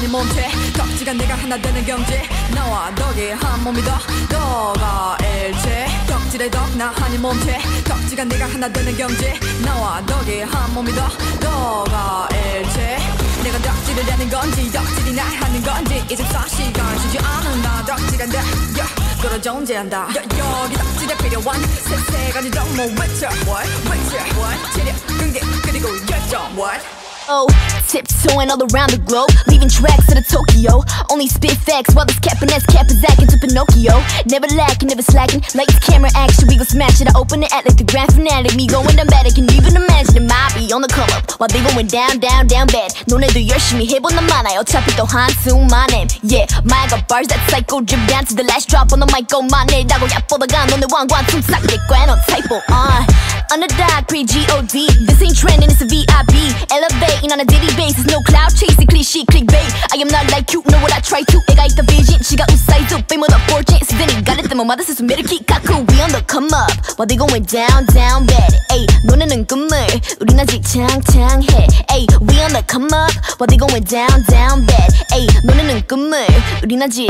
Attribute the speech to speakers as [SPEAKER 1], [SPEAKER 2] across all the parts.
[SPEAKER 1] 하니 몸체 덕지가 내가 하나 되는 경지 나와 덕이 한 몸이다 너가 일체 덕질의 덕나 하니 몸체 덕지가 내가 하나 되는 경지 나와 덕이 한 몸이다 너가 일체 내가 덕질을 하는 건지 덕질이 날 하는 건지 24시간 쉬지 않은 나 덕질한 데 그런 존재한다 여기 덕질에 필요한 세 가지 정보 외쳐 what 체력 끈기 그리고 열정 what
[SPEAKER 2] Oh, tiptoeing all around the globe, leaving tracks to the Tokyo. Only spit facts while this cap and that's cap is acting to Pinocchio. Never lacking, never slacking. Like this camera action, we gon' smash it. I open it at like the grand finale. Me going down bad, I can even imagine it might be on the come up while they going down bad. 너네도 열심히 해본 난 많아요. 어차피 또 한숨만해. Yeah, my got bars that psycho drip down to the last drop on the mic. Oh my name, 나고 얕보다가 너네 왕관 숨싹 내꺼 no typo. Underdog pre-G-O-D. This ain't trending, it's a VIP. Elevate. On a daily basis, no cloud chasing, cliche, clickbait. I am not like you, know what I try to. 애가 있다 vision, 지가 웃사이즈, fame with a fortune. 수단이 가릴 때만 마다 스스로 매력이 갖고 we on the come up, while they going down bad. Ayy, 너네는 꿈을, 우린 아직 창창해. Ayy, we on the come up, while they going down bad. Ayy, 너네는 꿈을, 우린 아직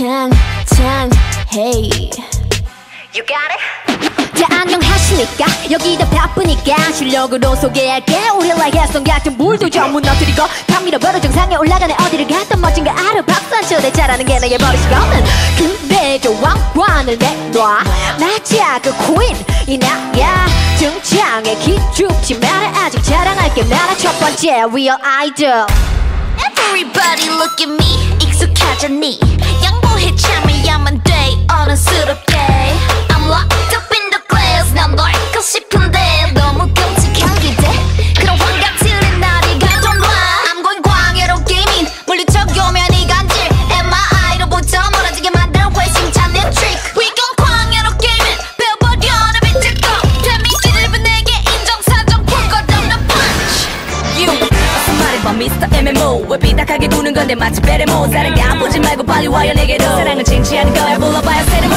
[SPEAKER 2] 창창해. You got it?
[SPEAKER 3] 자 안녕하십니까 여기다 바쁘니까 실력으로 소개할게 우리 like 해성 같은 물도 좀 무너뜨리고 감미로버려 정상에 올라가네 어디를 갔던 멋진가 알아 박수 한 초대 잘하는 게 나의 버릇이거든 근데 저 왕관을 내놔 나자 그 queen 이 나야 등장에 기죽지 마라 아직 자랑할 게 많아 첫 번째 real idol
[SPEAKER 2] Everybody look at me 익숙하잖니 양보해 참아야만 돼 어른스럽게 I'm locked up in the glass 난 널 고 싶은데 너무 끔찍한 기대 그런 환각들은 나를 가져놔 I'm going 광야로 게이밍 물리쳐오면 이 간질 MI로부터 멀어지게 만든 회심찬 내 트릭 We gon' 광야로 게이밍 배워버려 내 빛을 꺼 데미지를 내게 인정사정 풀 것 없는 punch You 어서 말해봐 Mr. MMO 왜 삐딱하게 구는 건데 마치 베레모 사랑 까보지 말고 빨리 와요 내게로 사랑은 쟁취하는 거야 불러봐요 세레모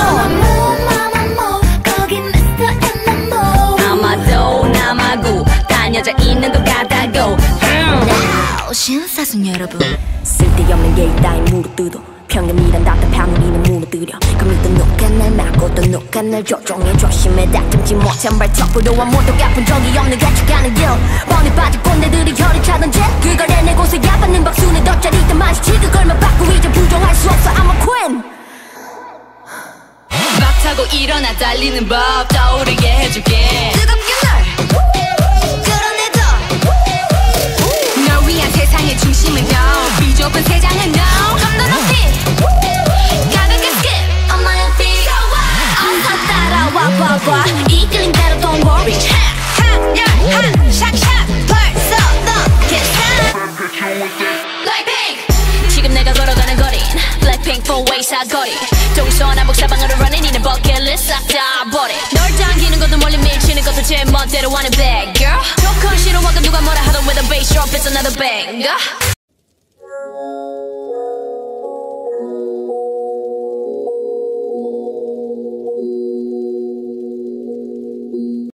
[SPEAKER 2] 아마도 남아구 딴 여자 있는 것 같다고 Now 신사순 여러분
[SPEAKER 4] 쓸데없는 게 있다인 무릎 뜯어 평균이란 답답한 우리는 무너뜨려 그럼 또 누가 날 막고 또 누가 날 조종해 조심해 다듬지 못한 발톱으로 아무도 갚은 적이 없는 가축하는 길 뻔히 빠질 꼰대들이 혀를 차던지 그걸 해내고서 야받는 박수는 덧자리 더 많지 그걸만 받고 이제 부정할 수 없어 I'm a queen
[SPEAKER 2] 막 타고 일어나 달리는 법 떠오르게 해줄게 뜨겁게 널 끌어내줘 널 위한 세상의 중심을 너 비좁은 세상을 너 좀 더 높이 가볍게 skip on my feet 어서 따라와 봐봐 이끌린 대로 don't worry 샥샥 벌써 너 괜찮아 Like pink 지금 내가 걸어가는 거린 Blackpink four-way 사거리 동서남북 사방으로 running 이는 버킷리스트 싹 다 버려 널 당기는 것도 멀리 밀치는 것도 제 멋대로 하는 bad girl